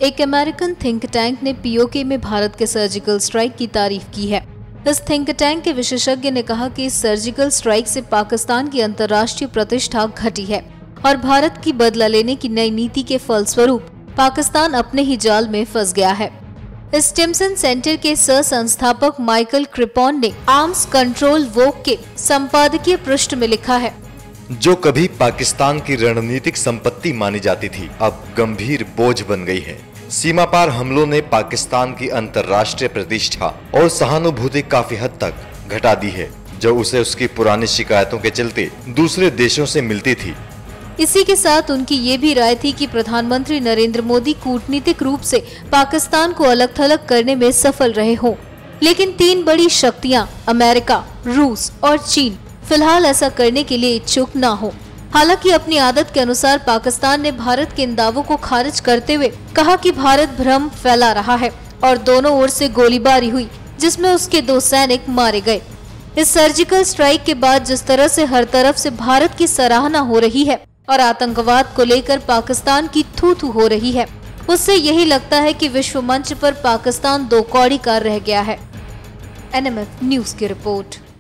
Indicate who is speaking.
Speaker 1: एक American think tank ने PoK में भारत के सर्जिकल स्ट्राइक की तारीफ की है। इस थिंक टैंक के विशेषज्ञ ने कहा कि इस सर्जिकल स्ट्राइक से पाकिस्तान की अंतर्राष्ट्रीय प्रतिष्ठा घटी है और भारत की बदला लेने की नई नीति के फलस्वरूप पाकिस्तान अपने ही जाल में फंस गया है। इस टिम्सन सेंटर के सह संस्थापक माइकल क्रिपॉन ने आर्म्स कंट्रोल वोक के संपादकीय पृष्ठ में लिखा है,
Speaker 2: जो कभी पाकिस्तान की रणनीतिक संपत्ति मानी जाती थी, अब गंभीर बोझ बन गई है। सीमा पार हमलों ने पाकिस्तान की अंतर्राष्ट्रीय प्रतिष्ठा और सहानुभूति काफी हद तक घटा दी है, जो उसे उसकी पुरानी शिकायतों के चलते दूसरे देशों से मिलती थी।
Speaker 1: इसी के साथ उनकी ये भी राय थी कि प्रधानमंत्री नरेंद्र मोदी कूटनीतिक रूप से पाकिस्तान को अलग थलग करने में सफल रहे हों, लेकिन तीन बड़ी शक्तियां अमेरिका, रूस और चीन फिलहाल ऐसा करने के लिए इच्छुक न हो। हालांकि अपनी आदत के अनुसार पाकिस्तान ने भारत के इन दावों को खारिज करते हुए कहा कि भारत भ्रम फैला रहा है और दोनों ओर से गोलीबारी हुई, जिसमें उसके 2 सैनिक मारे गए। इस सर्जिकल स्ट्राइक के बाद जिस तरह से हर तरफ से भारत की सराहना हो रही है और आतंकवाद को लेकर पाकिस्तान की थू-थू हो रही है, उससे यही लगता है कि विश्व मंच पर पाकिस्तान 2 कौड़ी का रह गया है। NMF न्यूज की रिपोर्ट।